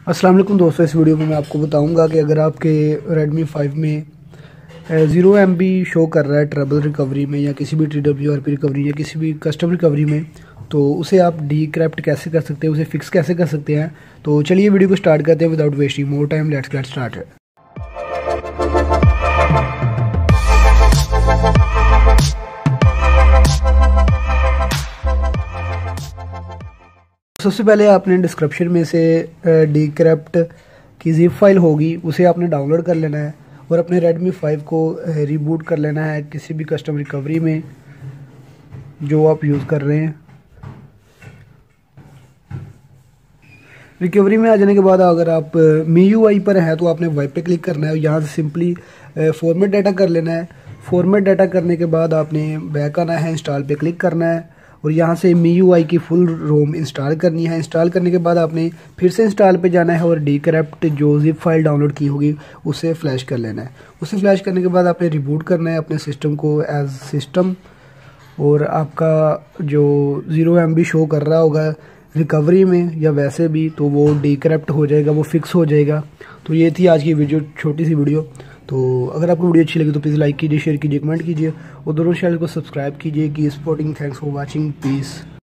अस्सलाम वालेकुम दोस्तों, इस वीडियो में मैं आपको बताऊंगा कि अगर आपके Redmi 5 में 0 MB शो कर रहा है ट्रबल रिकवरी में या किसी भी TWRP रिकवरी या किसी भी कस्टम रिकवरी में, तो उसे आप डीक्रैप्ट कैसे कर सकते हैं, उसे फिक्स कैसे कर सकते हैं। तो चलिए वीडियो को स्टार्ट करते हैं without wasting more time, let's get started. सबसे पहले आपने डिस्क्रिप्शन में से डीक्रैप्ट की जिप फाइल होगी, उसे आपने डाउनलोड कर लेना है और अपने Redmi 5 को रिबूट कर लेना है किसी भी कस्टम रिकवरी में जो आप यूज़ कर रहे हैं। रिकवरी में आ जाने के बाद अगर आप MIUI पर हैं तो आपने वाइप पे क्लिक करना है और यहाँ से सिंपली फॉर्मेट डाटा कर लेना है। फॉर्मेट डाटा करने के बाद आपने बैक आना है, इंस्टॉल पे क्लिक करना है और यहाँ से MIUI की फुल रोम इंस्टॉल करनी है। इंस्टॉल करने के बाद आपने फिर से इंस्टॉल पे जाना है और डीक्रैप्ट जो जिप फाइल डाउनलोड की होगी उसे फ्लैश कर लेना है। उसे फ्लैश करने के बाद आपने रिबूट करना है अपने सिस्टम को एज सिस्टम, और आपका जो 0 MB शो कर रहा होगा रिकवरी में या वैसे भी, तो वो डीक्रैप्ट हो जाएगा, वो फिक्स हो जाएगा। तो ये थी आज की वीडियो, छोटी सी वीडियो। तो अगर आपको वीडियो अच्छी लगी तो प्लीज़ लाइक कीजिए, शेयर कीजिए, कमेंट कीजिए और दोनों चैनल को सब्सक्राइब कीजिए। की supporting, thanks for watching, piece.